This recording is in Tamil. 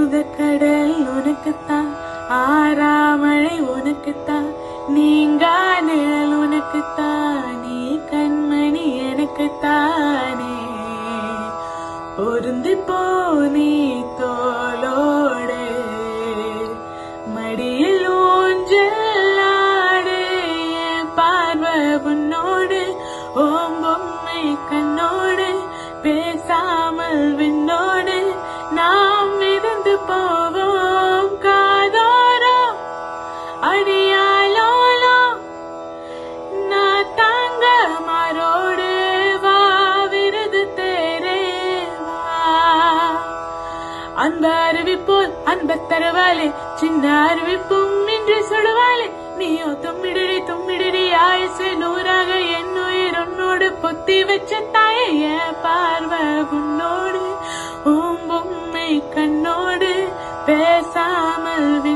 கடல் உனக்குத்தான், ஆறாமழை உனக்குத்தான், நீங்கா நிழல் உனக்குத்தான், நீ கண்மணி எனக்குத்தானே. பொருந்தி போனி தோளோடு மடியில் ஊஞ்சலாடு, பார்வை உன்னோடு ஓம் பொம்மை கண்ணோடு, பேசாமல் விண்ணோடு நாம் மிதந்து போவோம் காதோரோ அடியாலோலோ. நான் தாங்க மாரோடு வா விருது தேரே வா. அந்த அருவி போல் அன்ப தருவாளே, சின்ன அருவிப்பும் இன்று சுடுவாளே. நீயோ தும்மிடுடி தும்மிடுடி ஆயுசு நூறாக, என் உயிர் உன்னோடு பொத்தி வச்ச தாயே. என் பார்வை உன்னோடு ஓம் பொம்மை கண்ணோடு, பேசாமல்